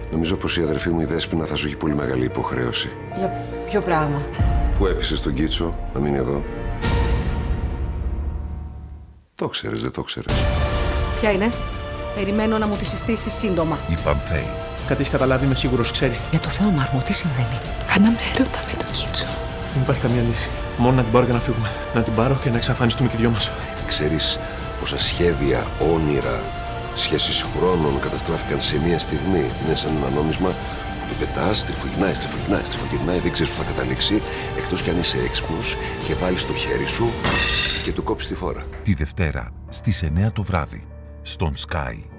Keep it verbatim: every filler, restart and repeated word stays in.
Νομίζω πως η αδερφή μου η Δέσποινα θα σου έχει πολύ μεγάλη υποχρέωση. Για ποιο πράγμα? Πού έπεισες τον Κίτσο να μείνει εδώ? Το ξέρεις, δεν το ξέρεις. Ποια είναι? Περιμένω να μου τη συστήσεις σύντομα. Η Πανθέη. Κάτι έχει καταλάβει, είμαι σίγουρος, ξέρει. Για το Θεό Μάρμο, τι συμβαίνει? Κάναμε έρωτα με τον Κίτσο. Δεν υπάρχει καμία λύση. Μόνο να την πάρω και να φύγουμε. Να την πάρω και να εξαφανιστούμε και οι δυο μας. Ξέρεις πόσα σχέδια, όνειρα, σχέσεις χρόνων καταστράφηκαν σε μία στιγμή? Είναι σαν ένα νόμισμα που το πετάς, στριφογυρνάει, στριφογυρνάει, στριφογυρνάει, δεν ξέρεις που θα καταλήξει, εκτός κι αν είσαι έξυπνος και βάλεις το χέρι σου και του κόψεις τη φόρα. Τη Δευτέρα στις εννιά το βράδυ στον Sky.